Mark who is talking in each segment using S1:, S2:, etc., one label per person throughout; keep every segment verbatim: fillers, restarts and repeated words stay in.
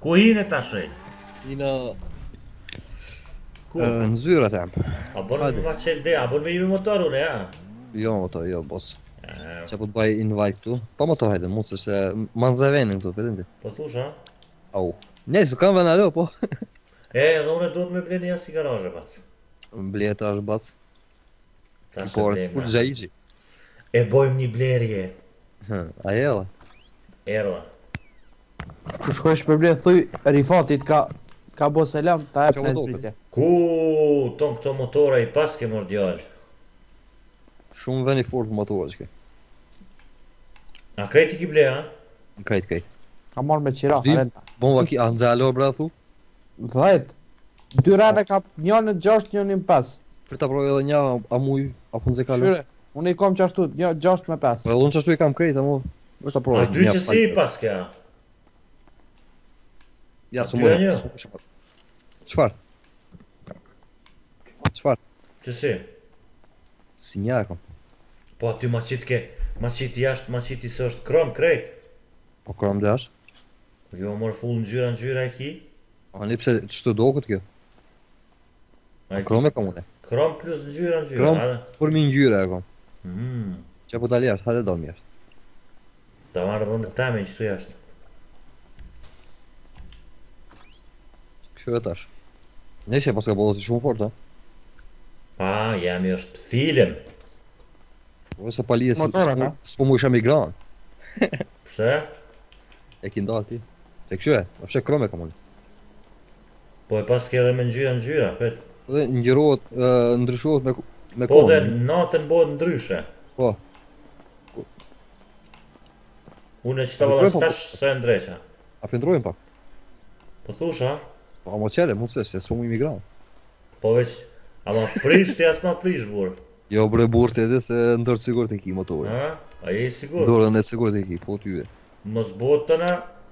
S1: Ku hine tash e?
S2: Jina
S1: Ku?
S2: në zyrat jam.
S1: A bën
S2: Hajde.
S1: ma qel dhe, a bën me ju motor unë, ja?
S2: Jo motor, jo boss.
S1: E,
S2: Që po të baj invite këtu. Pa motor hajde, mund se se ma në zevenin këtu, përdin ti.
S1: Po thush, ha?
S2: Au. Njësë, kam vëna alo, po.
S1: E, edhe unë duhet me bleni jasë i garajë, pat.
S2: Bleta është bac.
S1: Tash e
S2: Por,
S1: blem,
S2: kur
S1: na.
S2: gjaiqi.
S1: E bojmë një blerje.
S2: A jela?
S1: Erdha.
S3: Ku shkojsh për ble, thuj Rifatit ka ka bo selam, ta jep
S2: Qa
S3: në
S2: motor,
S3: zbritje.
S1: Ku ton këto motora i pas ke mordial?
S2: Shumë veni fort motor që ke.
S1: A krejti ki ble, ha?
S2: Kajt, kajt.
S3: Ka marrë me qira,
S2: Dim.
S3: renta.
S2: Bomba ki, a në alo, bra, thu?
S3: Dhejt. Dy rene ka njën në gjasht, njën në pes.
S2: Për ta provoj edhe një, a muj, apo në zekalo.
S3: Shyre, unë i kom qashtu, një gjasht me pes.
S2: Po edhe unë qashtu i kam krejt, amo. Vështë ta
S1: A
S2: provoj.
S1: dy
S2: një
S1: që si
S2: fal-
S1: i pas ke, ha?
S2: Ja,
S1: a
S2: s'u
S1: dy
S2: më.
S1: e një?
S2: Çfar? Çfar?
S1: Që si?
S2: Si një e kam.
S1: Po aty ma qit ke, ma qit jashtë, ma qit i së është krom krejt.
S2: Po kram dhe ashtë?
S1: Jo, mor full në gjyra në gjyra e ki.
S2: A një pse ç'të do këtë kjo?
S1: A i
S2: Po kram e kam une.
S1: Krom plus në gjyra në gjyra,
S2: Krom,
S1: a?
S2: për mi ngjyra e kam.
S1: Mm.
S2: Që po dal jashtë, hajde dal mi jashtë.
S1: Ta marrë dhënë të tame që tu jashtë.
S2: Kështu e tash. Neshe pas ka bollë shumë fort, ha?
S1: Pa, jam është film.
S2: Po se palije
S3: Motora, ka?
S2: s'po mu isha migran.
S1: Pse?
S2: E ki nda ti. Se kështu e, a fshe krom e kam une.
S1: Po e pas ke edhe me në gjyra në gjyra, pet.
S2: Dhe ngjyrohet, ë, ndryshohet me me
S1: Po dhe
S2: kohën.
S1: natën bëhet ndryshe.
S2: Po.
S1: Unë e që ta
S2: Po,
S1: valla
S2: po,
S1: stash se e ndreqa.
S2: A pendrojmë pak.
S1: Po thush, ha?
S2: Po a mo qele, mund se se s'po mu imigran.
S1: Po veç, ama prish ti as ma prish, burë.
S2: Jo bre burti edhe se ndër sigurt e ki motorin.
S1: Ha? A je i sigur?
S2: Dorën e sigurt e ki, po ty e.
S1: Mos bëhet të na,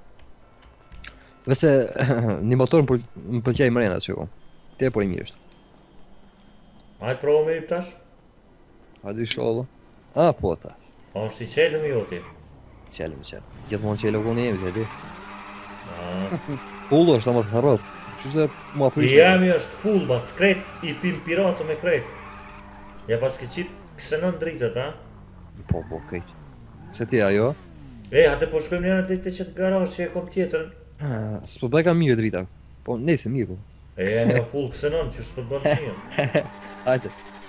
S2: Vese një motor më pël- më pëlqej mrena që kom. Te por i mirë është.
S1: hajtë provo me i tash.
S2: Hajde inshallah. Ah, po ta.
S1: A është i qelëm jo ti.
S2: Qelëm, qelëm. Gjithmonë qelë ku ne jemi, të di.
S1: A,
S2: Pullo është, ta mos harrot. Që se ma
S1: I
S2: prish.
S1: jami është full, bat, krejt, i pim piratë me krejt. Ja pas ke qit ksenon dritët, ha?
S2: Po, po, kejt. Se ti ajo?
S1: E, hate po shkojmë njëra të të qëtë garaj që e kom tjetërën.
S2: Ah, s'po bëj ka mirë drita. Po, nejse mirë po.
S1: E, jami o full ksenon që s'po të bënë një.
S2: Hajde.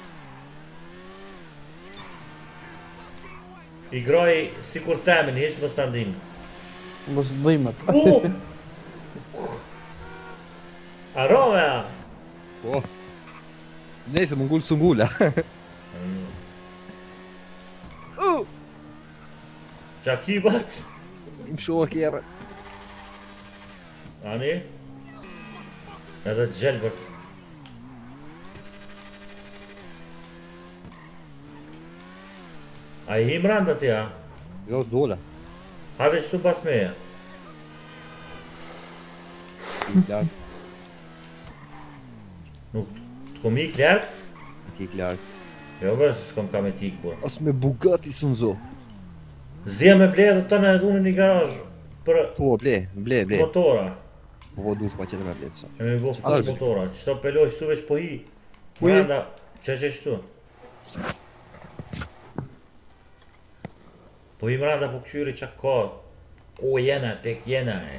S1: I groj si kur temin, heq mos të ndinë.
S3: Mos dhimet.
S1: U! Arome, a!
S2: Po. Nejse, më ngullë së ngulla. Uh,
S1: Qa ki bat?
S2: Im shoha kjerë.
S1: Ani? Edhe të gjelë për. A i him randa ti, ha?
S2: Jo, dola.
S1: Hajde që tu pas meja.
S2: Ki klarë,
S1: Nuk të kom ik ljarë?
S2: ki klarë.
S1: Jo bërë se s'kom ka me tik kur.
S2: As me Bugatti së nëzo.
S1: Zdja me ble dhe të në edhe unë një garaj për
S2: Po, ble, ble, ble.
S1: motora.
S2: Po, po, dush pa qëtë me ble të sa.
S1: E me bo full
S2: Qëtar,
S1: motora. Qëto peloj qëtu veç po hi.
S2: Po hi.
S1: Randa, që që qëtu. Po i mranda po këqyri qa ka. Ku jena, tek jena e.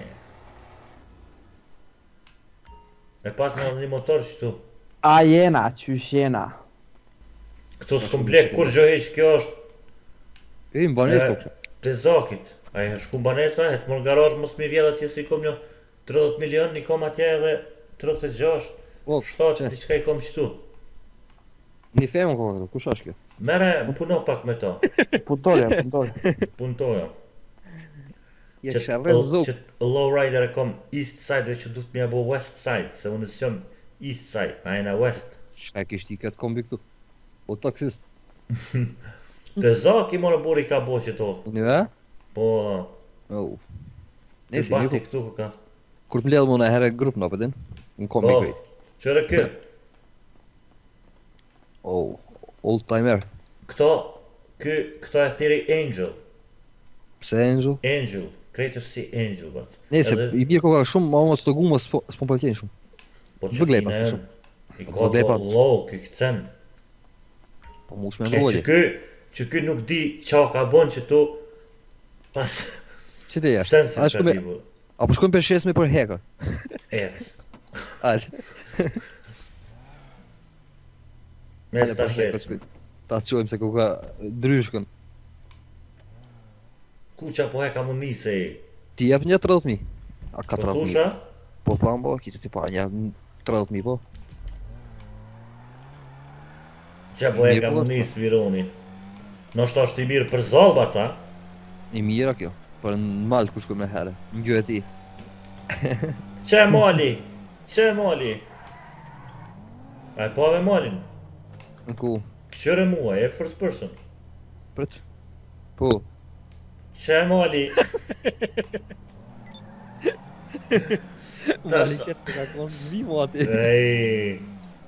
S1: E pas me një motor qëtu.
S3: A jena, qysh jena.
S1: Këto s'kom blek kur gjoheq kjo është
S2: E, më banes
S1: e,
S2: po.
S1: të zakit. A e shku banesa, e të mor garaj mos mi vjedha atje se i kom një tridhjetë milion, i kom atje edhe tridhjetë e gjashtë,
S2: Po,
S1: shtatë,
S2: qes.
S1: diçka i kom qëtu.
S2: Një femë ko këtu, kush është kjo?
S1: Mere, puno pak me to,
S3: Puntorja, puntorja.
S1: puntoja.
S2: Je
S1: Që
S2: kësha rrët zok.
S1: që lowrider e kom east side dhe që duhet me abo west side, se unë s'jom east side, a jena west.
S2: Shka kishti këtë kombi këtu. O taksist.
S1: Të zaki more buri ka bo që to,
S2: Një e?
S1: po,
S2: Oh.
S1: të
S2: Nesi, një
S1: bati
S2: ku.
S1: këtu ka.
S2: Kur të mbledh më në herë grup në pëtin, në kombi
S1: Po,
S2: këj.
S1: qëre kë,
S2: Oh, old timer.
S1: këto, kë, këto e thiri Angel,
S2: Pse Angel?
S1: Angel, Krejt është si Angel, bat.
S2: Nëse
S1: Edhe-
S2: i bie koka shumë, ma mos të gumos s'po s'po pëlqen shumë.
S1: Po që
S2: Vëglepa,
S1: kina
S2: shumë.
S1: I ka
S2: Vëglepa.
S1: do low, ky këcen.
S2: Po mush me
S1: E që
S2: ngoli.
S1: ky, që ky nuk di qa ka bon që tu pas
S2: Çi të jash?
S1: sensin
S2: A
S1: ka
S2: shkojmë
S1: libu.
S2: apo shkojmë peshesme për heka?
S1: Ec.
S2: Al.
S1: Mes ta shes.
S2: Ta çojmë se koka dryshkën.
S1: Ku qa po he ka më nise e?
S2: Ti jep një tridhjetë mijë. A
S1: Po
S2: katërdhjetë mijë.
S1: thusha?
S2: Po tham po, kitë ti para një tridhjetë mijë po.
S1: Qa po he
S2: Mirë,
S1: ka
S2: po,
S1: më nis Vironi? Nështë është i mirë për zalba, ca?
S2: I mira kjo. Për në mal ku shkojmë në herë. Në gjë e ti.
S1: Qa e mali? Qa e mali? A e po ave malin?
S2: Në ku?
S1: Qëre mua, e first person.
S2: Prit. Po.
S1: Qa e mali?
S2: Mali këtë ka konë zvi mu ati.
S1: Ej.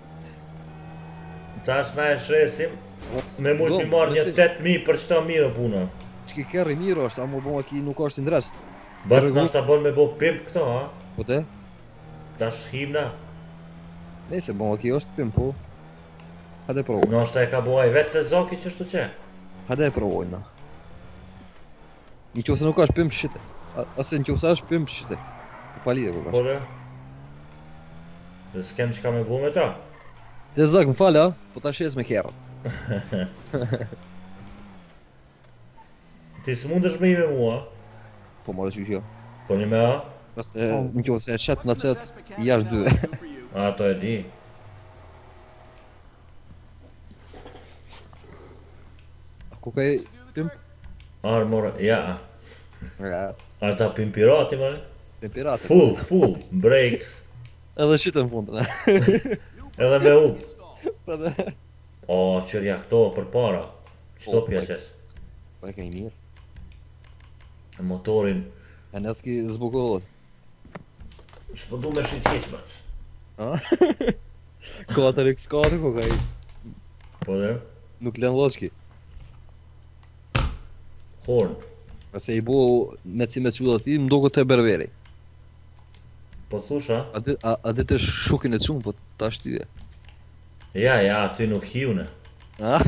S1: Tash na e shresim. Me mujt mi marrë një tetë mijë për qëta mirë puna.
S2: Çki kerri mirë është, amo bëma ki nuk është ndrest.
S1: Bas
S2: Rregull.
S1: nashta bon me bo pimp këto, ha?
S2: Po te?
S1: Tash himna.
S2: Nëse bëma ki është pim, po. Hajde provoj.
S1: Nashta e ka buaj vetë të zoki që shtu që.
S2: Hajde provojmë na. Në qoftë se nuk është pim shite. A- Ase në qoftë se është pim shite. Po pa lidhje ku
S1: Po
S2: ka.
S1: dhe? Dhe s'kem që ka me bu me ta.
S2: Te zak më fal ha, po ta shes me kerrën.
S1: Ti s'mundesh me i me mua,
S2: Po marrë që jo.
S1: po një me a?
S2: Pas e në qoftë se e shet në qet jashtë dy.
S1: A, to e di.
S2: Ku ka i pim?
S1: Armor, ja.
S2: Ja,
S1: A ta pim pirati, mare?
S2: pim pirate.
S1: Full, full, breaks.
S2: Edhe shite në fund.
S1: Edhe me u.
S2: Po dhe.
S1: O, qërja këto për para. Qëto
S2: Po,
S1: pja
S2: po,
S1: qes.
S2: Po e ka i mirë.
S1: Motorin.
S2: E në s'ki zbukurohet.
S1: S'po du me shit heq, bac.
S2: Ha? katër x katër ku ka i.
S1: Po dhe?
S2: Nuk lën loçki.
S1: Horn.
S2: Pse i bu me si me çulla ti, më duket te berberi.
S1: Po thusha?
S2: A di a, a di të shukin e çum, po ta shtyje.
S1: Ja, ja, ty nuk hiune.
S2: Ha?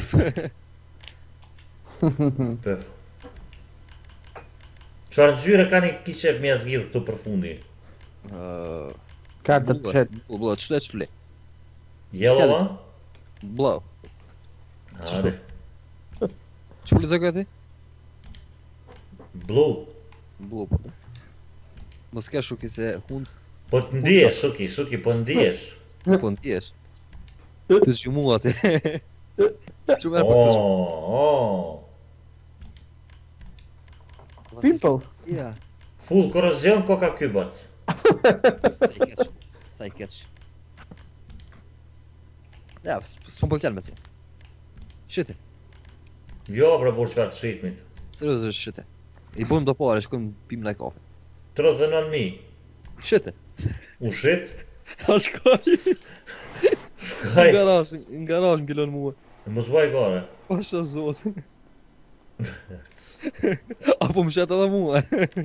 S1: Për. Çfarë ngjyre ka një kiqef mja zgjidh këtu për fundi?
S2: Ë,
S3: Katër pshet.
S2: Po blla, ç'të ç'fle.
S1: Yellow, a?
S2: Blla.
S1: Hare.
S2: Ç'fle zakati?
S1: Blue.
S2: Blla po. Mos ka shuki se hun
S1: Po të ndihesh, Shuki, Shuki, po ndihesh.
S2: po ndihesh. Të zgjumu atë. Çu më po.
S1: Oh, oh.
S3: Pimple.
S2: Ja.
S1: Full korozion koka ky bot.
S2: Sa i keq. Sa i keq. Ja, s'po pëlqen me si. Shite.
S1: Jo, pra burë qëfar të shqitmit.
S2: Seriozisht shite. I bëjmë do pare, shkojmë pim në kafe.
S1: tridhjetë e nëntë mijë.
S2: Shite.
S1: U shit?
S2: A shkoj. Në
S1: Kaj,
S2: garazh, në garazh ngilon mua.
S1: mos vaj gare.
S2: Pasha zotin. Apo më shet edhe mua.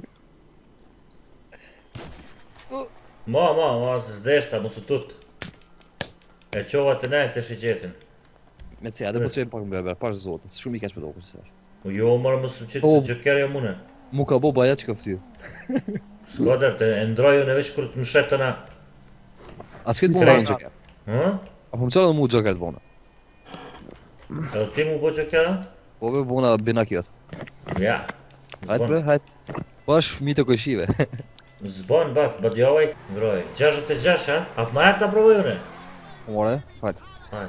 S1: Ma, ma, ma, se s'deshta, mos u tut. E qova të nejtë të shqetin.
S2: Me cja, dhe po qenë pak më beber, pash zotin, se shumë i keq për doku se.
S1: U jo, marë mos u qitë
S2: Po.
S1: se gjëkere jo mune.
S2: Mu ka bo baja që ka fty.
S1: Skoder, të ndroju në veç kur të në shetëna.
S2: A s'ket
S3: Si
S2: bona
S1: srejnë.
S2: në gjoker.
S1: Hë?
S2: Apo më qalë mu gjoker të bona.
S1: Edhe ti mu po gjëkera?
S2: Po be bona bina kjot.
S1: Ja.
S2: Hajt bre, hajt. Bash fmi të kojshive.
S1: Zbon, bak, badjovaj, ndroj. gjashtëdhjetë e gjashtë, ha? Apo ma e ta provojune?
S2: More, hajt.
S1: Hajde.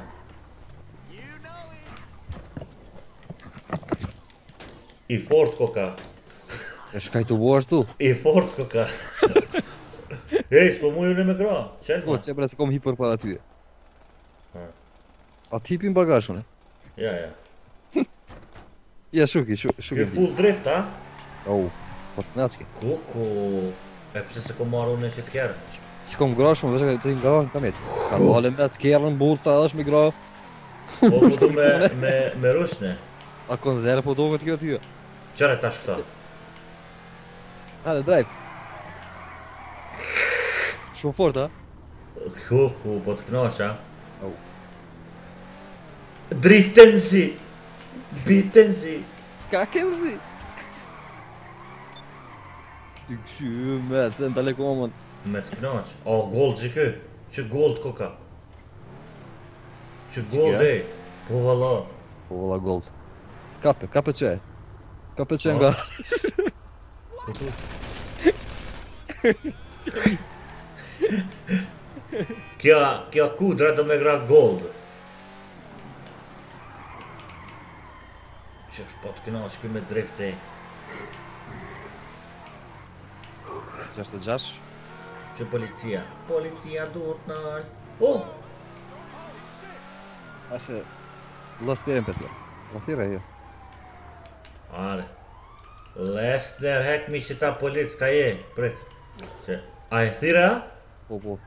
S1: I fort koka.
S2: E shkaj të bo ashtu.
S1: I fort koka. Ej, s'po mu ju në me gra. Qelë
S2: Po,
S1: ma.
S2: që bre se kom hipër para tyje.
S1: Ha.
S2: A t'hipim bagashun e?
S1: Ja, ja.
S2: Ja, shuki, shuki,
S1: Ky
S2: shuki.
S1: full drift, ha?
S2: Au, po të nacki.
S1: Kuku. E pse se kom marru në që t'kjerë?
S2: Si kom grashun, veç e të një garashun kam jetë. Ka dole me s'kerën, burta, është mi gra.
S1: Po mu du me, me, me rusne.
S2: A konzerë po doket kjo t'yje.
S1: Qëre tash këta?
S2: Hade drejt. Shumë fort, ha?
S1: Ku, ku, po të knoqa.
S2: Au.
S1: Driftenzi! Bitenzi!
S2: Ka kenzi? Ty këshy me, se në telekomën.
S1: Me të knoq. O, gold që kë? Që gold koka? Që gold
S2: kja?
S1: e? Po valla.
S2: Po valla gold. Kape, kape që e. Kape që
S1: Po.
S2: nga.
S1: Kja, kja kudra do me gra gold. Që është po të knoq kë me drifte.
S2: gjashtëdhjetë e gjashtë.
S1: Që policia. Policia duhet nal. Oh!
S2: Ase, lastirin për tja. Lastira jo.
S1: Are. Lesner hek mi që ta polic ka je. Prit. Që. A e thira?
S2: Po, po.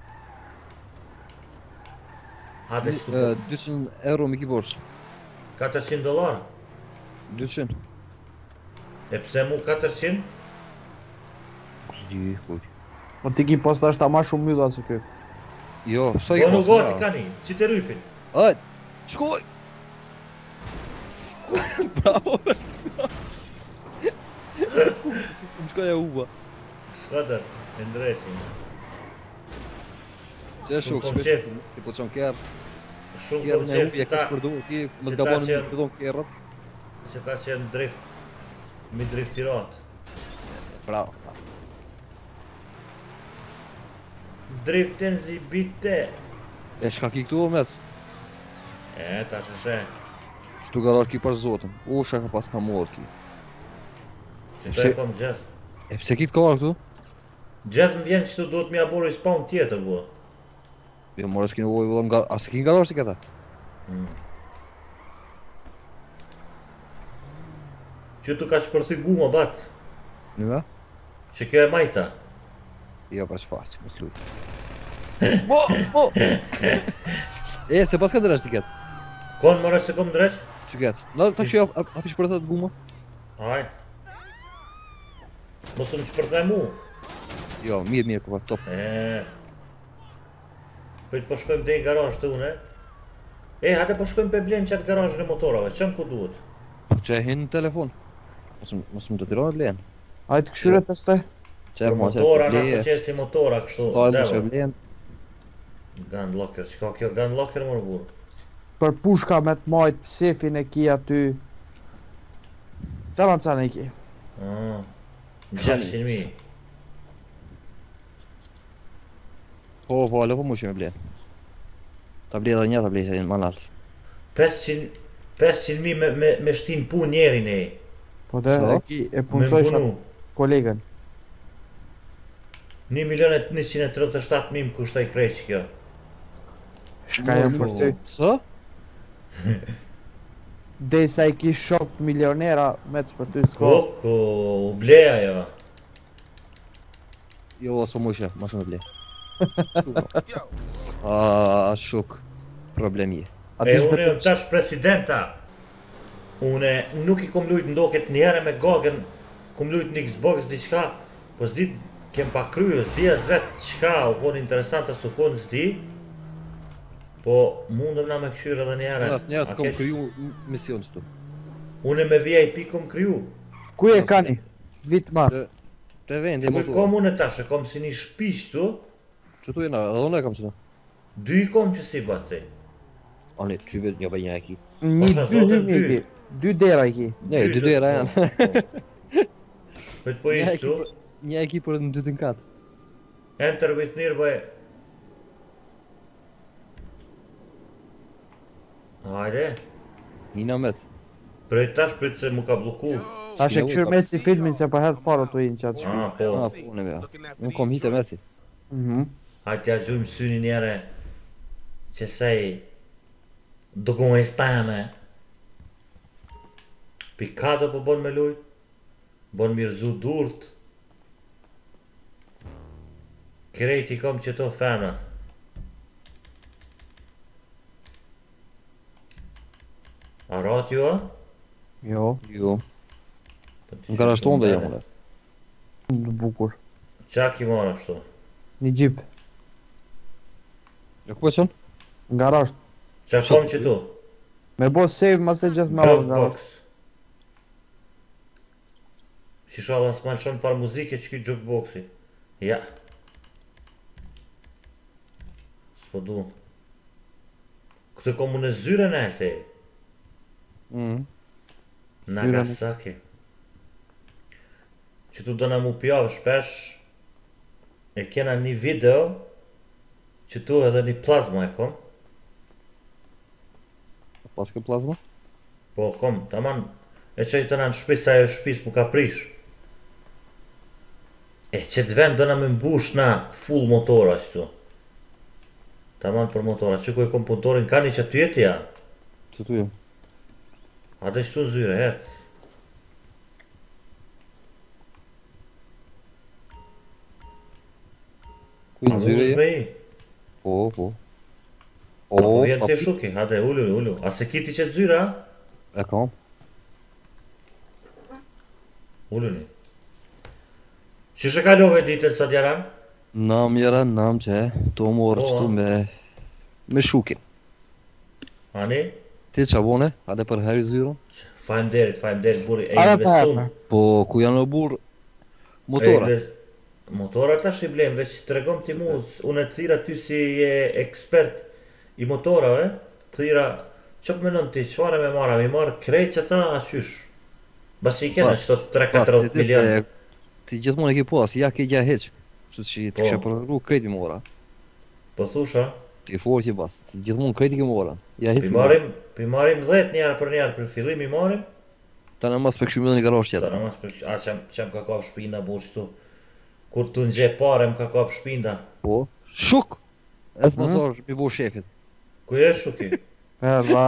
S1: Hade që
S2: E,
S1: të
S2: dyqind euro mi ki borsh.
S1: katërqind dolar.
S2: dyqind.
S1: E pse mu katërqind?
S2: Zdi, kuj.
S3: Po ti ki posta është ta ma shumë mylla se kjo.
S2: Jo, sa i
S1: Po nuk
S2: pas,
S1: gati
S2: ja.
S1: kani. Që të rypin.
S2: Ajt, shkoj! Bravo! Më shkoj e uva.
S1: Shkadër. E ndreqin.
S2: Që e shuk,
S1: po
S2: shkoj,
S1: qef.
S2: ti po qonë kjerë,
S1: Shumë
S2: kjerë
S1: kom
S2: me
S1: qef
S2: uvi
S1: që
S2: e
S1: ta,
S2: kësë përdu, ti më
S1: që ta
S2: zgabonë
S1: që-
S2: më përdojnë kjerët.
S1: që ta që në drift. Mi driftirat.
S2: Bravo, bravo.
S1: Driften zi bite.
S2: E shka ki këtu o mes?
S1: E, ta shëshe.
S2: Shtu garat ki pas zotën, u shka ka pas ka morë ki.
S1: Që të e kom gjithë.
S2: E pse ki të ka këtu?
S1: Gjithë më vjen që të duhet mi abur i spawn tjetër, bua.
S2: Jo, morë s'ki në uvoj vëllëm nga... A s'ki nga rashti këta?
S1: Mm. Që tu ka shpërthy guma bat.
S2: Në?
S1: Që kjo e majta.
S2: Jo, pa shfaqë, mos luj. Mo, mo! E, se pas ka të rashti ketë?
S1: Konë mëre se kom dreq?
S2: Që ketë? Na, ta që api shpërthat guma?
S1: Haj. Mosë më shpërthaj mu.
S2: Jo, mirë, mirë, këpa, top.
S1: E. Pëjtë po shkojmë te i garaj të une. E, hajde po shkojmë pe blenë qatë garajën e motorave, qëmë ku duhet?
S2: Po që e hinë në telefon. Mos m- Mos më të tironë blenë.
S3: Hajtë këshyre të stoj.
S2: Që e
S1: Për
S2: mos e
S1: motora, na
S2: blenë,
S1: përqes si motora, kështu,
S2: Style që e
S1: deva.
S2: blenë.
S1: Gun locker, qka kjo gun locker më në burë?
S3: Për pushka me të majt, sefin e ki aty. Qa ma ca në i ki?
S1: Ah, gjashtëqind mijë.
S2: Po, po, alo po mu që me blenë. Ta ble dhe një, ta ble se në manalt.
S1: pesëqind mijë me, me, me shtin pun njerin e.
S3: Po dhe
S2: So?
S3: e ki e
S1: Me
S3: punsoj
S1: punu.
S3: shatë kolegën.
S1: një milion e njëqind e tridhjetë e shtatë mijë më kushtoj krejq kjo.
S3: Shka jam për ty.
S2: Së?
S3: Dej sa i ki shok milionera, me të për ty s'ko.
S1: Koko, u bleja jo.
S2: Jo, s'po mu që, ma shumë e ble. A, shuk. Problemi.
S3: A
S1: E,
S3: dish
S1: une jam
S3: vetëm
S1: tash presidenta. Une nuk i kom lujt ndoket njëherë me gagën, kom lujt një Xbox diçka, po s'di kem pa kryo, s'di as vet çka u kon interesante su kon s'di. Po mundëm na me këshyr edhe njëherë.
S2: As njerë
S1: A
S2: s'kom
S1: kesh-
S2: kryu mision qëtu.
S1: Une me V I P kom kryu.
S3: ku e kani? Vit marë.
S2: Te vendi,
S1: Se
S2: mo
S1: ku i kom une tash, e kom si një shtëpi këtu,
S2: Qëtu jena, edhe unë e kam qëtu.
S1: dy i kom që si bacej.
S2: Ani, qyve një për një e ki.
S3: Një
S1: Pasha
S3: dy
S1: zotin,
S3: hymi i
S1: dy.
S3: ki. Dy dera i ki.
S2: Ne, dy dera janë.
S1: Po po
S2: Një e
S1: ishtu,
S2: ki për- Një e ki për në dy të në katë.
S1: enter with nearby. Hajde,
S2: Nina met.
S1: prej tash prit se mu ka bloku.
S3: Ta shë
S2: Shkine
S3: këshyr
S2: uj,
S3: me si filmin se për herë të parë të i në qatë shkë.
S1: Ah, po.
S2: Ah, po, në veja. Unë kom hite mesi.
S3: Mhm.
S1: Hajde ja gjujmë syni njere që sej dogojnë stame. Pikado po bon me lujt, bon mirëzu durt. Krejt i kom që to femna. A rat ju a?
S3: Jo.
S2: Jo.
S1: Po ti
S2: Në garashton dhe
S1: qysh
S2: jam
S1: po
S2: unë.
S3: Në bukur.
S1: Qa ki marrë ashtu?
S3: Një gjip.
S2: Ja ku po qënë?
S3: Nga rasht.
S1: Qa kom që tu?
S3: Me bo save mas e gjithë me avë nga rasht.
S1: Jukebox. Shishala s'man shumë farë muzike që ki jukeboxi. Ja. S'po du. Këtë komu në zyren e te.
S2: Mhm.
S1: Nagasaki. Që tu dëna mu pjavë shpesh. E kena një video. Që tu edhe një plazma e kom.
S2: Pas ke plazma?
S1: Po kom, taman. E që i të në në shpis, sa e shpis mu ka prish. E që të vend dëna me mbush na full motora qëtu. Taman për motora, që ku e kom punëtorin ka një që të jeti ja.
S2: Që tu jem?
S1: A dhe qëtu zyre, hetë.
S2: Ku i në zyre je?
S1: me i.
S2: Po, po.
S1: Po,
S2: O,
S1: jenë
S2: pa
S1: të
S2: pi-
S1: shuki, hade, ullu, ullu. A se kiti që të zyre, a?
S2: E kam.
S1: Ullu një. Që shë kalove ditët sa djaran?
S2: Nam jera, nam që, to morë
S1: Po,
S2: qëtu
S1: a?
S2: me... Me shukin.
S1: Ani?
S2: Ti qa bone? Hade për heri zyron?
S1: Fajm derit, fajm derit, buri, e
S3: Are
S1: investum.
S3: pa,
S2: Po, ku janë në burë? Motora.
S1: Motora tash i blem, veç të regom ti mu, unë të thira ty si je ekspert i motorave, thira, që për menon ti, qfare me mara, mi marë krejt që ta ashysh. Bas i kena qëto tre katër
S2: ti di
S1: milion.
S2: se Ti gjithmonë e ke pas, ja ke gja heq. Kështu që
S1: Po.
S2: të kisha përru kredi mora.
S1: Po thusha,
S2: Ti fort që bas, ti gjithmonë kredi ke mora. Ja heq
S1: pi
S2: si mora.
S1: marim, pi marim dhjetë njerë për njerë për fillim i marim,
S2: Ta në mas për këshu milion i garash
S1: ta
S2: tjetër.
S1: namas për, a qam, qam ka kap shpinda burë qëtu. Kur të në gje pare më ka kap shpinda.
S2: Po, shuk! E të
S3: Mhm.
S2: masar, mi bo shefit.
S1: Ku je shuki?
S3: Erra.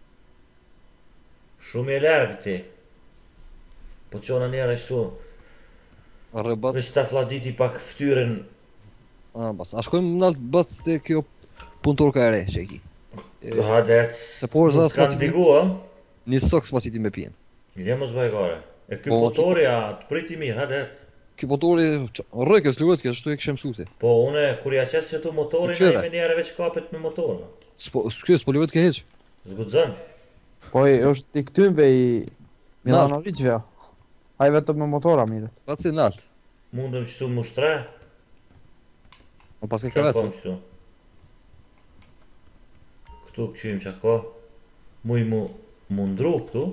S1: Shumë e lërgë ti. Po qona njerë qëtu,
S2: Rëbat,
S1: veç ta fladiti pak ftyrën.
S2: a bas. A shkojmë në altë bat të kjo punëtorka e re që e ki. E,
S1: Hadet,
S2: Se por za
S1: nuk
S2: s'ma
S1: kanë
S2: ti
S1: digu, a?
S2: Një sok s'ma që ti me pijen.
S1: Je mos bajgare. E ky
S2: Po,
S1: motori a të priti mirë, hadet.
S2: Kjo motori, rëkës, lëvëtkës, shtu e këshem sute.
S1: Po une, kur ja qes që tu motorin,
S2: Po, qyre.
S1: a i me njerë veç kapet me motorë.
S2: S'po, s'kjo, s'po lëvët ke heq.
S1: Zgudzën.
S3: Po i është i këtymve i
S2: Nalt.
S3: Milanovićve. Ai vetëm me motora mirët.
S2: Pat si në altë.
S1: Mundëm qëtu mu shtre,
S2: Po pas ke
S1: që
S2: ka
S1: kom
S2: vetë.
S1: qëtu. Këtu këqyim që ka, mu i mu mundru këtu.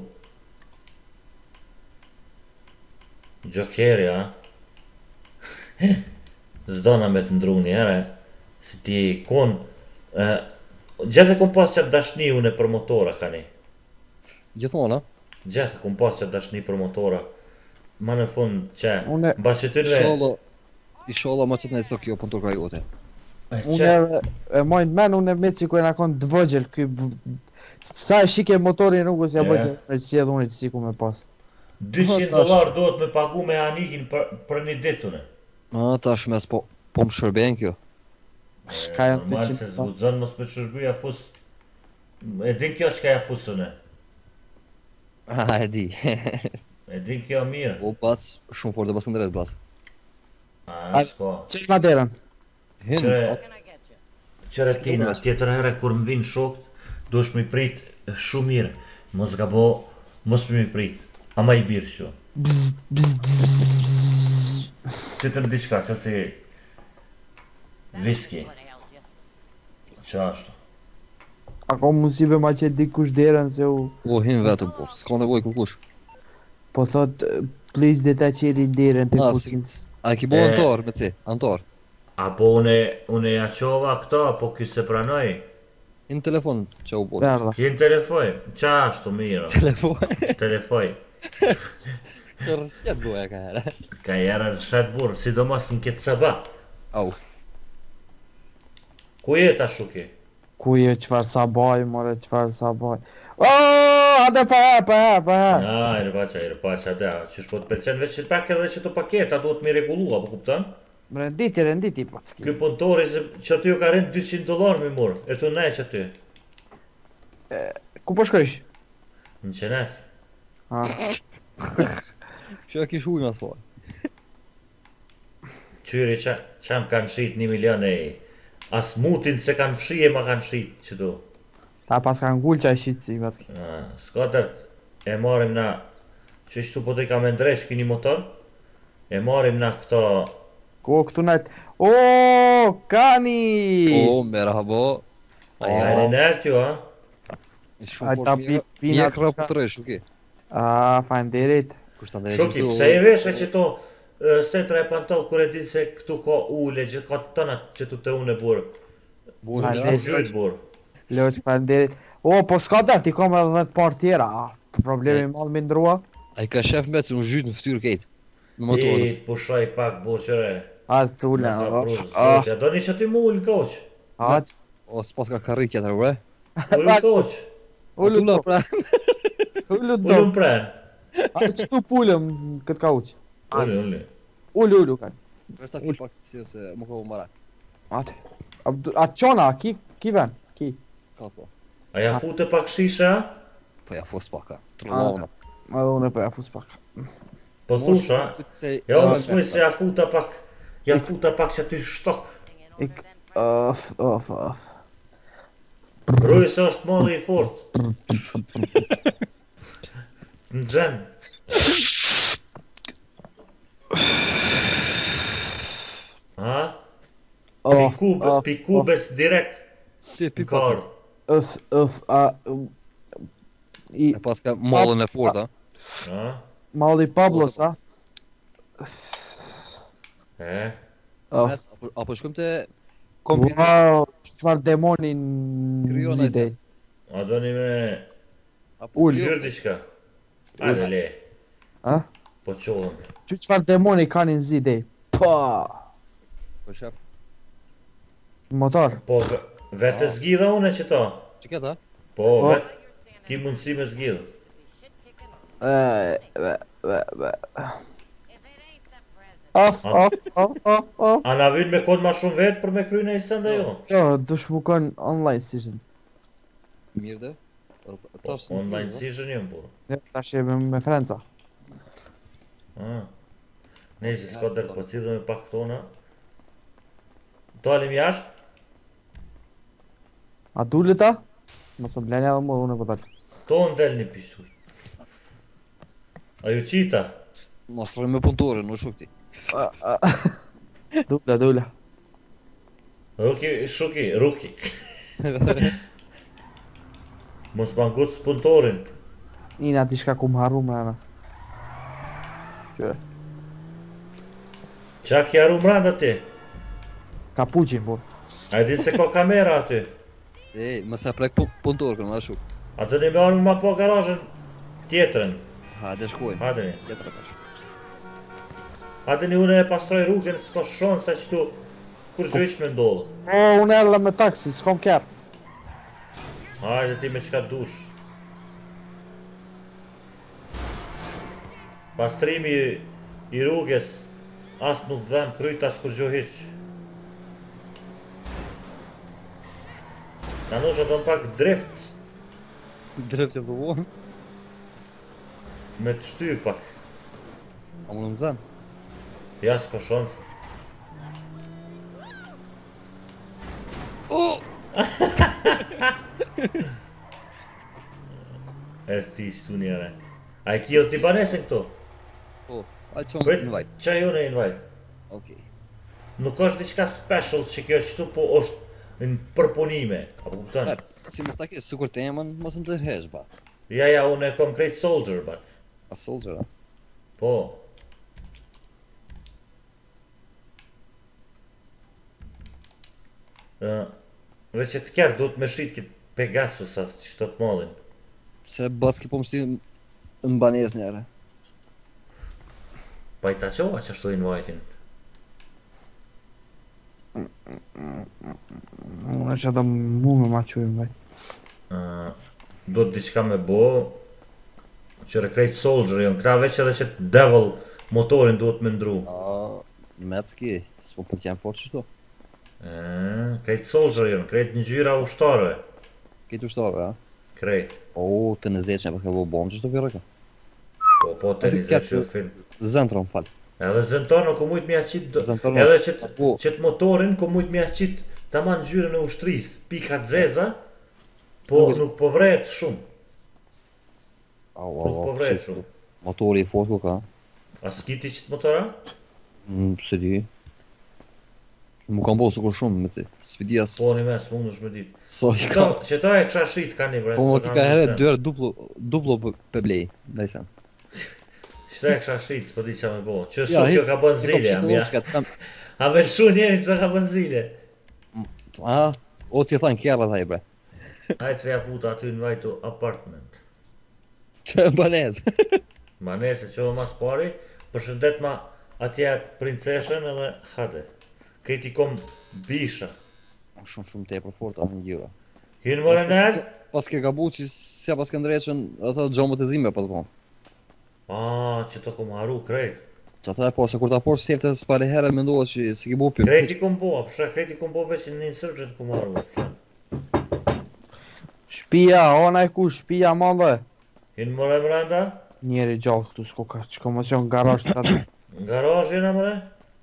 S1: Gjokeri, a? Zdona me të ndru një herë, si ti kon, e, gjatë e kom pas qatë dashni une për motora, ka një.
S2: Gjithmonë, a?
S1: Gjatë e kom pas qatë dashni për motora. Ma në fund që,
S3: Une
S1: mba që tyrve,
S2: Inshallah, inshallah ma qëtë në esok kjo punëtorka jote.
S1: e
S3: Unë
S1: që,
S3: e mojnë men, unë e mitë që ku e na konë dëvëgjel, ky b- sa e shike motorin rrugës ja
S1: E.
S3: bëjtë e që edhe unë që si ku me pas.
S1: dyqind
S2: tash.
S1: dolar do të me pagu me anikin për, për një ditune.
S2: A, tash mes po, po më shërben kjo.
S3: Ka janë
S1: Normal
S3: dyqind
S1: se
S3: dolar.
S1: zgudzon mos me shërbyja fus. E din kjo që ka ja fusune.
S2: A, e di.
S1: E din kjo mirë.
S2: O, bac, shumë fort dhe basë ndret, bac.
S1: A,
S3: Ai-
S1: s'ko.
S3: Qëllë maderën.
S2: Hin,
S1: Qëre-
S2: a-
S1: Qëretina,
S2: S'ko
S1: tjetër herë kur më vinë shokët, duesh mi prit shumë mirë. Mos gabo, mos mi prit. Ama i birë që.
S3: Bzz, bzz, bzz, bzz, bzz, bzz.
S1: Që të në diçka, që si viski. Që ashtu.
S3: Ako musibe ma që dikush derën se u...
S2: o, hin vetëm, po, s'ka nevoj kërkush.
S3: Po thot, please dhe ta qeri derën të
S2: Na, si-
S3: kuqin.
S2: A e ki bo
S1: E.
S2: antar, me ci, antar.
S1: Apo une, une ja qova këto, apo ky se pranoj.
S2: Hin telefon që u bo.
S3: Berda.
S1: Jenë telefoj, qa ashtu miro,
S2: Telefon.
S1: telefoj.
S2: Rësket goja ka herë.
S1: Ka jera rëshet burë, sidomos në këtë sabat.
S2: Au.
S1: Ku je ta shuki?
S3: Ku je qfar sabaj, more qfar sabaj. Oh, hade pa e, pa e, pa e.
S1: Na, e në paqa, e në paqa, da, që shpo të përqen, veç që pak edhe që të paketa duhet mi regulu, apo kupton?
S3: Renditi, renditi, po t'ski.
S1: Ky punëtori se- që aty ju ka rend dyqind dolar mi mur, e tu ne që aty,
S3: Ku po shkojsh?
S1: në qenef.
S3: Ha.
S2: Që e kish ujnë asfaj.
S1: qyri qa, qam kanë shit një milion e as mutin se kanë fshije ma kanë shit qëtu.
S3: Ta pas kanë gull qaj shqitësi, vatki.
S1: Ah, Skotërt, e marim na, që shtu po të i ka me ndresh kini motor, e marim na këto,
S3: Ko këtu najt... O, kani!
S2: O, merhaba.
S1: a jeni nert ju, ha?
S2: Ish
S3: Ai
S2: shumë
S3: ta
S2: poshtë
S3: pi-
S2: mija,
S3: pina
S2: mija
S3: të
S2: krap
S3: shka-
S2: të rësh, okej.
S3: A, fajnderit.
S2: Kushtë të
S1: Shoki, pse i veshe që to e, setra e pantall kur e di se këtu ka ule, gjithë ka tëna që tu të unë e burë.
S2: Burë,
S3: Ai,
S1: Nuk
S3: ai,
S1: nuk gjyjt burë.
S3: Loq, fajnderit. O, po s'ka dert, i kom edhe të parë tjera. A, problemi madh me ndrua.
S2: A i ka shef me që unë zhyt në ftyrë kejtë. Me
S1: I
S2: motorën.
S1: të pushoj pak burë qëre.
S3: A, të ule.
S1: Në ka pruz,
S3: Ah,
S1: zotja, do një që ty mu ullë koq.
S3: a,
S2: O, s'pas ka karri tjetër, bre.
S1: Ullë koq.
S3: ullu
S2: Tula,
S3: do.
S2: pra.
S3: Ullu do.
S1: Ullë më pren.
S3: A, qëtu pullëm këtë kauq.
S1: Ullë, ullë.
S3: Ullu, ullu, kanë.
S2: Vesta ki pak si se më ka u mara.
S3: Atë. A qona, ki, ki ven, ki.
S2: Ka po.
S1: A ja fute pak shisha?
S2: Po ja fos pak ka. Trullovna.
S3: Edhe unë e për e fus pak.
S1: Po thusha? Ja unë s'muj se ja futa pak, ja futa pak që aty shtok.
S3: Ik, of, of, of.
S1: Rruj se është molli i fort. Në gjen. Ha?
S3: Of,
S1: Pikube,
S3: of,
S1: pikubes direkt
S2: Si pi
S1: në
S2: pak.
S1: karë.
S3: of, of, a, um, I,
S2: E pas ka mollën e fort, a?
S1: Ha?
S3: Malli Pablos, a?
S1: E?
S3: Of.
S2: Mes, apo, apo shkëm të kombinat.
S3: Wow, çfarë demonin
S2: Kryon
S3: zide.
S1: A do një me
S2: Apo
S3: Ullë.
S1: gjyrë diqka? Hajde le,
S3: A?
S1: po qohëm.
S3: Që çfarë demoni kanë në zide? Pa,
S2: Po shef.
S3: motor.
S1: Po ve- vete zgjidha une që ta?
S2: Që këta?
S1: Po,
S3: Po.
S1: vet, ki mundësi me zgjidh.
S3: E, ve, ve, ve. Of, of, of, of, of.
S1: A na vyn me kod ma shumë vetë për me kry në i sende jo?
S3: Jo, dush mu kon online season.
S2: Mirë dhe?
S1: Po, online season jëm po.
S3: Ja, tash jemi me Franca.
S1: Ah. Ne që s'ka dërtë, po cilë me pak këtona. Dalim jashtë?
S3: A dullet ta? Mos më blenja edhe më, unë e po dalë.
S1: To në del një pisuj. A ju qita?
S2: Mos rrë me punëtore, në shukti.
S3: Dula, dula.
S1: Ruki, shuki, ruki. Mos mangut spuntorin.
S3: Ina ti shka ku më harru mrena. Qyre.
S1: Qa ki arru mranda ti?
S3: Kapuqin, po.
S1: A e di se ka kamera aty?
S2: E, më sa prek pu- punëtore, kënë, në shuk.
S1: A të një me arru ma po garajën tjetërën.
S2: Ha, dhe shkojmë.
S1: Hajde një.
S2: Tjetër e pash.
S1: Hajde një une e pastroj rrugën, s'ka shonë sa që tu kur gjëjq me ndodhë.
S3: O, unë erdha me taksi, s'kom kjerë.
S1: Hajde ti me qka dush. Pastrimi i rrugës as nuk dhem kryt as kur gjohiq. Ka nusha do në pak drift
S2: Drept e përvohën.
S1: me të shtyr pak.
S2: A më në më zanë.
S1: Ja s'ka shonës.
S2: O!
S1: E s'ti shtu njëre. A i kjo t'i banesin këto?
S2: Po, a qonë
S1: Prit,
S2: invite.
S1: qa jo në invite?
S2: Okej.
S1: Nuk është diçka special që kjo qëtu, po është në përpunime. Apo kupton?
S2: Vetë, si më sta kesh, sukur të emën, mos më të rhesh, bat.
S1: Ja, ja, unë e kom krejt soldier, bat.
S2: A soldier, a?
S1: Po. Uh, Veç që të kjerë du të me shit këtë Pegasus as që të të mollin.
S2: Se backi po më shti në banes njëre.
S1: Pa i ta qova që ashtu invite-in.
S3: Unë që do mu me ma qujmë, vaj.
S1: Uh, do të diçka me bo që krejt soldier jon, kra veç edhe që të devil motorin duhet me ndru.
S2: A, Metski, s'po pëlqen fort qështu.
S1: Uh, krejt soldier jon, krejt ngjyra ushtarëve.
S2: Këtë ushtarë, a?
S1: Krejt.
S2: O, të në zeqën e pa ka bo bomë qështu pjera ka.
S1: Po, po, të
S2: Asi
S1: një
S2: kjatë-
S1: zeqë film.
S2: Zëntro, më falë.
S1: Edhe zëntarno ku mujt me ja qit, do-
S2: Zëntarno,
S1: edhe qët,
S2: po.
S1: qët motorin ku mujt me ja qit taman ngjyrën e ushtrisë, pika zeza, po
S2: Sa
S1: nuk po vrehet shumë.
S2: Au,
S1: Nuk
S2: au,
S1: po
S2: au,
S1: vrehet
S2: shit,
S1: shumë.
S2: motori i fort ku ka.
S1: A s'kiti qit motora?
S2: Mm, se di. Mu kam bo kur shumë me ti. S'pidi as...
S1: Po një mes, mund është me dit.
S2: So i
S1: Qëta,
S2: ka...
S1: qëta e kësha shit ka një bre.
S2: Po mo
S1: s'o
S2: ti
S1: kam
S2: ka herë
S1: përcen.
S2: dyher duplo, duplo pe- pe blej. Ndaj sen.
S1: Qëta e kësha shit, s'po di qa me bo. Që
S2: Ja,
S1: shumë kjo
S2: hiç,
S1: ka bën
S2: e kom
S1: zile,
S2: qitë
S1: jam
S2: në
S1: ja.
S2: loçkat, kam...
S1: A me lëshu njeri që ka bën zile.
S2: A, o ti thanë kjerra thaj bre.
S1: Ajtë se ja futa aty në vajtu apartment.
S2: Që banez.
S1: Ma nese që mas pari, përshëndet ma atje princeshën edhe hade. Këti kom bisha.
S2: Shumë shumë te për fort anë gjyra.
S1: Hinë më Renal?
S2: Pas ke gabu që s'ja pas ke ndreqen ato gjomët e zime pas bon.
S1: A, që të kom haru krejt.
S2: Që ata e po, se kur ta por sefte s'pare herë mendohet që si ki bo pim.
S1: Krejti kom bo, përshe, krejti kom bo veç në insurgent kom haru. përshe.
S3: Shtëpia, ona e ku shtëpia madhe?
S1: Hinë më Remranda?
S3: Njeri gjallë këtu s'ko ka çka mos janë garazh të atë.
S1: Në garaj jena mëre?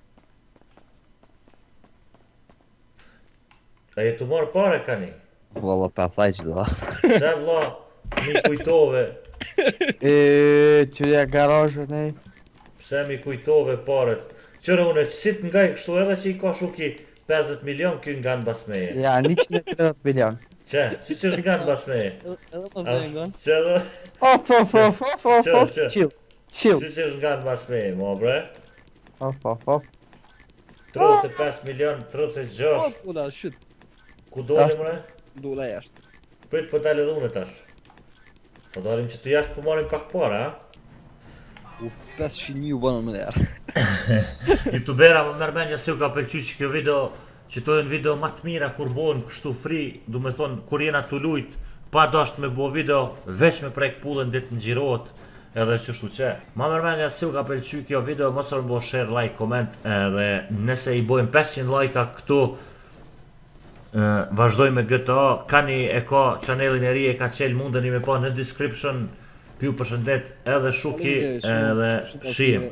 S1: A jetu marrë pare ka një?
S2: Valla pa thaj që do.
S1: Se vla, mi kujtove,
S3: E çuja garazhën e.
S1: pse mi kujtove paret. Qërë une, qësit nga i kështu edhe që i ka shuki pesëdhjetë milion kjo nga në basmeje.
S3: Ja, njëqind e tridhjetë milion.
S1: Që, që që është nga në basmeje?
S2: Edhe pas
S1: A,
S2: me ngon.
S1: Që edhe,
S3: Of of of of of
S1: Qo,
S3: of
S1: qo.
S3: chill. Chill.
S1: që që është nga në basmeje, mo bre?
S3: Of of of.
S1: tridhjetë e pesë milion, tridhjetë e
S2: O,
S1: gjashtë,
S2: ula, shit.
S1: ku doli mëre?
S2: Dula jashtë.
S1: Prit për dalë edhe une tash. Po dalim që të jashtë po marim pak para, ha?
S2: U pesëqind mijë u banën më njerë.
S1: Youtubera më mërmenja se u ka pëlqy që kjo video, që to jenë video ma të mira kur bojnë kështu free, du me thonë kur jena të lujt, pa dasht me bo video, veç me prek pullën dit në gjirohet, edhe qështu që. Ma mërmenja se u ka pëlqy kjo video, mos më bo share, like, comment, edhe nëse i bojnë pesëqind like-a këtu, e, vazhdoj me G T A, ka një e ka chanelin e ri e ka qel mundeni me pa në description, Ju përshëndet edhe Shuki
S2: Faleminderit shumë,
S1: edhe
S2: shumë
S1: Shiem.